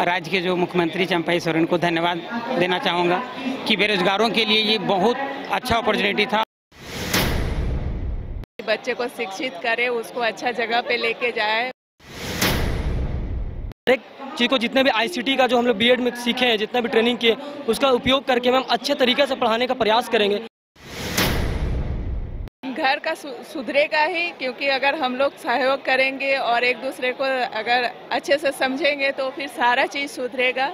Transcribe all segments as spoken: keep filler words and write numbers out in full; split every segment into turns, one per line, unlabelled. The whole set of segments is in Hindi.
राज्य के जो मुख्यमंत्री चंपाई सोरेन को धन्यवाद देना चाहूँगा कि बेरोजगारों के लिए ये बहुत अच्छा अपॉर्चुनिटी था।
बच्चे को शिक्षित करे, उसको अच्छा जगह पे लेके जाए।
एक चीज़ को जितने भी आईसीटी का जो हम लोग बीएड में सीखे हैं, जितना भी ट्रेनिंग किए, उसका उपयोग करके मैम अच्छे तरीके से पढ़ाने का प्रयास करेंगे।
घर का सुधरेगा ही, क्योंकि अगर हम लोग सहयोग करेंगे और एक दूसरे को अगर अच्छे से समझेंगे तो फिर सारा चीज़ सुधरेगा।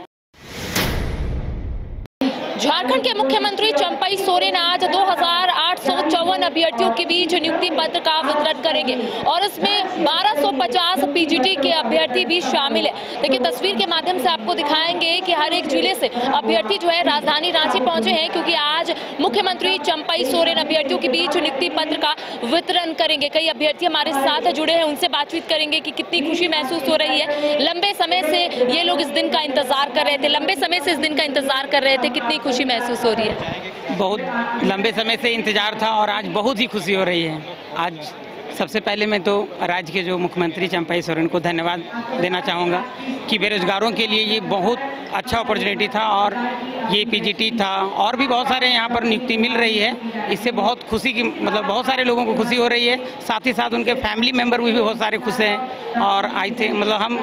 झारखंड के मुख्यमंत्री चंपाई सोरेन आज दो हज़ार आठ सौ चौवन अभ्यर्थियों के बीच नियुक्ति पत्र का वितरण करेंगे और इसमें बारह सौ पचास पीजीटी के अभ्यर्थी भी शामिल है। देखिए, तस्वीर के माध्यम से आपको दिखाएंगे कि हर एक जिले से अभ्यर्थी जो है राजधानी रांची पहुंचे हैं, क्योंकि आज मुख्यमंत्री चंपाई सोरेन अभ्यर्थियों के बीच नियुक्ति पत्र का वितरण करेंगे। कई अभ्यर्थी हमारे साथ जुड़े हैं, उनसे बातचीत करेंगे कि कितनी खुशी महसूस हो रही है। लंबे समय से ये लोग इस दिन का इंतजार कर रहे थे, लंबे समय से इस दिन का इंतजार कर रहे थे, कितनी खुशी महसूस हो रही है?
बहुत लंबे समय से इंतजार था और आज बहुत ही खुशी हो रही है। आज सबसे पहले मैं तो राज्य के जो मुख्यमंत्री चंपाई सोरेन को धन्यवाद देना चाहूँगा कि बेरोजगारों के लिए ये बहुत अच्छा अपॉर्चुनिटी था और ये पीजीटी था और भी बहुत सारे यहाँ पर नियुक्ति मिल रही है। इससे बहुत खुशी की मतलब बहुत सारे लोगों को खुशी हो रही है, साथ ही साथ उनके फैमिली मेम्बर भी बहुत सारे खुश हैं। और आई थिंक मतलब हम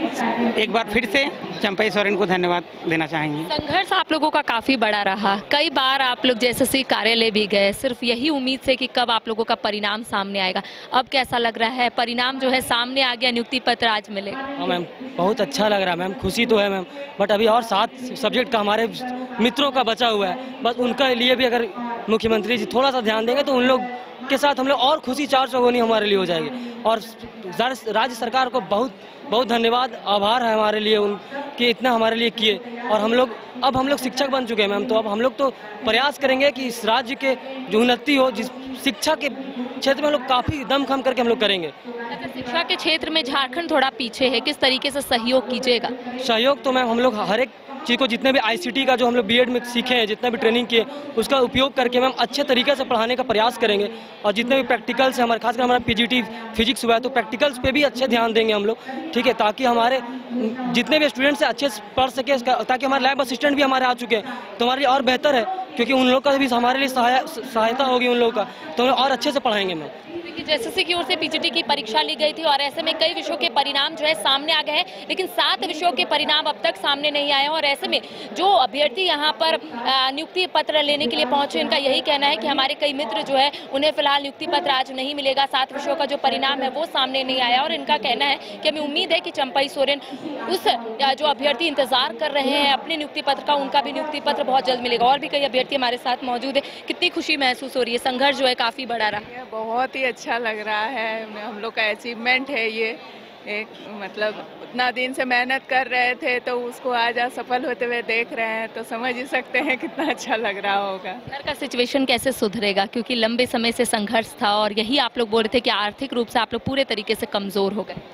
एक बार फिर से चंपाई सोरेन को धन्यवाद देना चाहेंगे।
संघर्ष आप लोगों का काफी बड़ा रहा, कई बार आप लोग जैसे कार्यालय भी गए, सिर्फ यही उम्मीद से कि कब आप लोगों का परिणाम सामने आएगा। अब कैसा लग रहा है? परिणाम जो है सामने आ गया, नियुक्ति पत्र आज मिलेगा।
हाँ मैम, बहुत अच्छा लग रहा है मैम, खुशी तो है मैम, बट अभी और सात सब्जेक्ट का हमारे मित्रों का बचा हुआ है। बस उनके लिए भी अगर मुख्यमंत्री जी थोड़ा सा ध्यान देंगे तो उन लोग के साथ हम लोग और खुशी चार चौगुनी हमारे लिए हो जाएगी। और राज्य सरकार को बहुत बहुत धन्यवाद, आभार है हमारे लिए उनके, इतना हमारे लिए किए। और हम लोग अब हम लोग शिक्षक बन चुके हैं मैम, तो अब हम लोग तो प्रयास करेंगे कि इस राज्य के जो उन्नति हो, जिस शिक्षा के क्षेत्र में हम लोग काफ़ी दम खम करके हम लोग करेंगे।
अच्छा, शिक्षा के क्षेत्र में झारखंड थोड़ा पीछे है, किस तरीके से सहयोग कीजिएगा?
सहयोग तो मैम हम लोग हर एक चीज़ को जितने भी आईसीटी का जो हम लोग बीएड में सीखे हैं, जितना भी ट्रेनिंग किए, उसका उपयोग करके मैम अच्छे तरीके से पढ़ाने का प्रयास करेंगे। और जितने भी प्रैक्टिकल्स हैं हमारे, खासकर हमारा पीजीटी फिजिक्स हुआ है, तो प्रैक्टिकल्स पे भी अच्छे ध्यान देंगे हम लोग, ठीक है, ताकि हमारे जितने भी स्टूडेंट्स हैं अच्छे से पढ़ सके, ताकि हमारे लैब असिस्टेंट भी हमारे आ चुके हैं तो हमारे लिए और बेहतर है, क्योंकि उन लोग का भी हमारे लिए सहायता होगी उन लोगों का, तो हम और अच्छे से पढ़ाएंगे मैम।
एसएससी की ओर से पीजीटी की परीक्षा ली गई थी और ऐसे में कई विषयों के परिणाम जो है सामने आ गए हैं, लेकिन सात विषयों के परिणाम अब तक सामने नहीं आए हैं। और ऐसे में जो अभ्यर्थी यहाँ पर नियुक्ति पत्र लेने के लिए पहुंचे, इनका यही कहना है कि हमारे कई मित्र जो है उन्हें फिलहाल नियुक्ति पत्र आज नहीं मिलेगा, सात विषयों का जो परिणाम है वो सामने नहीं आया। और इनका कहना है कि हमें उम्मीद है कि चंपाई सोरेन उस जो अभ्यर्थी इंतजार कर रहे हैं अपने नियुक्ति पत्र का, उनका भी नियुक्ति पत्र बहुत जल्द मिलेगा। और भी कई अभ्यर्थी हमारे साथ मौजूद है, कितनी खुशी महसूस हो रही है? संघर्ष जो है काफी बड़ा रहा,
बहुत ही अच्छा लग रहा है, हम लोग का अचीवमेंट है ये एक, मतलब उतना दिन से मेहनत कर रहे थे तो उसको आज सफल होते हुए देख रहे हैं, तो समझ ही सकते हैं कितना अच्छा लग रहा होगा।
घर का सिचुएशन कैसे सुधरेगा, क्योंकि लंबे समय से संघर्ष था और यही आप लोग बोल रहे थे कि आर्थिक रूप से आप लोग पूरे तरीके से कमजोर हो गए।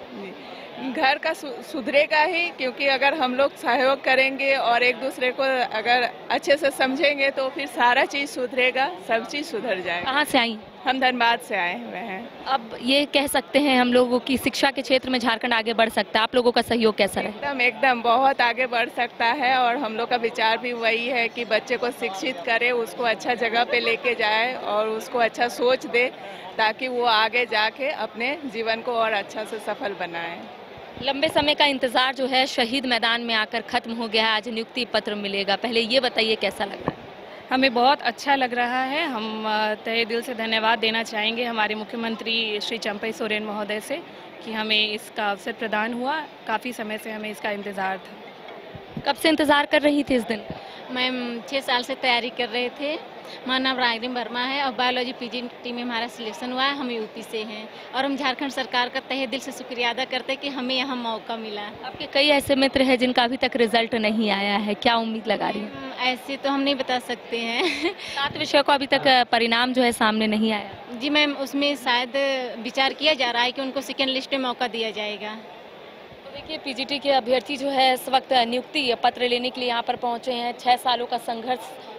घर का सुधरेगा ही, क्योंकि अगर हम लोग सहयोग करेंगे और एक दूसरे को अगर अच्छे से समझेंगे तो फिर सारा चीज़ सुधरेगा, सब चीज़ सुधर जाएगा।
कहाँ से आई?
हम धनबाद से आए हुए हैं।
अब ये कह सकते हैं हम लोगों की शिक्षा के क्षेत्र में झारखंड आगे बढ़ सकता है, आप लोगों का सहयोग कैसा रहे?
एकदम एकदम बहुत आगे बढ़ सकता है और हम लोग का विचार भी वही है कि बच्चे को शिक्षित करे, उसको अच्छा जगह पे लेके जाए और उसको अच्छा सोच दे, ताकि वो आगे जाके अपने जीवन को और अच्छा से सफल बनाए।
लंबे समय का इंतजार जो है शहीद मैदान में आकर खत्म हो गया है, आज नियुक्ति पत्र मिलेगा। पहले ये बताइए कैसा लग रहा है?
हमें बहुत अच्छा लग रहा है। हम तहे दिल से धन्यवाद देना चाहेंगे हमारे मुख्यमंत्री श्री चंपाई सोरेन महोदय से कि हमें इसका अवसर प्रदान हुआ। काफ़ी समय से हमें इसका इंतज़ार था।
कब से इंतज़ार कर रही थी इस दिन?
मैम छः साल से तैयारी कर रहे थे। हमारा नाम रागरिम वर्मा है और बायोलॉजी पीजीटी में हमारा सिलेक्शन हुआ है। हम यूपी से हैं और हम झारखंड सरकार का तहे दिल से शुक्रिया अदा करते हैं कि हमें यहाँ मौका मिला।
आपके कई ऐसे मित्र हैं जिनका अभी तक रिजल्ट नहीं आया है, क्या उम्मीद लगा रही है?
ऐसे तो हम नहीं बता सकते हैं।
सात विषयों का अभी तक परिणाम जो है सामने नहीं आया।
जी मैम, उसमें शायद विचार किया जा रहा है कि उनको सेकेंड लिस्ट में मौका दिया जाएगा।
देखिए, पीजीटी के अभ्यर्थी जो है इस वक्त नियुक्ति पत्र लेने के लिए यहाँ पर पहुँचे हैं। छः सालों का संघर्ष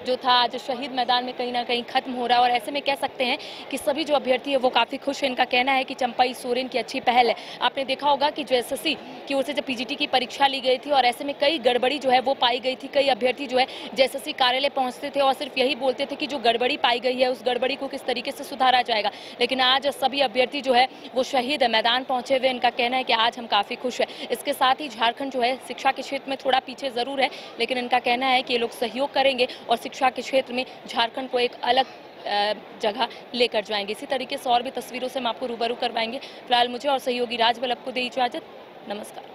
जो था आज शहीद मैदान में कहीं ना कहीं खत्म हो रहा है। और ऐसे में कह सकते हैं कि सभी जो अभ्यर्थी है वो काफ़ी खुश है। इनका कहना है कि चंपई सोरेन की अच्छी पहल है। आपने देखा होगा कि जो एसएससी की ओर से जब पीजीटी की परीक्षा ली गई थी और ऐसे में कई गड़बड़ी जो है वो पाई गई थी। कई अभ्यर्थी जो है एसएससी कार्यालय पहुंचते थे और सिर्फ यही बोलते थे कि जो गड़बड़ी पाई गई है उस गड़बड़ी को किस तरीके से सुधारा जाएगा। लेकिन आज सभी अभ्यर्थी जो है वो शहीद मैदान पहुंचे हुए। इनका कहना है कि आज हम काफ़ी खुश है। इसके साथ ही झारखंड जो है शिक्षा के क्षेत्र में थोड़ा पीछे ज़रूर है, लेकिन इनका कहना है कि ये लोग सहयोग करेंगे और शिक्षा के क्षेत्र में झारखंड को एक अलग जगह लेकर जाएंगे। इसी तरीके से और भी तस्वीरों से हम आपको रूबरू करवाएंगे। फिलहाल मुझे और सहयोगी राज वल्लभ को दे इजाजत। नमस्कार।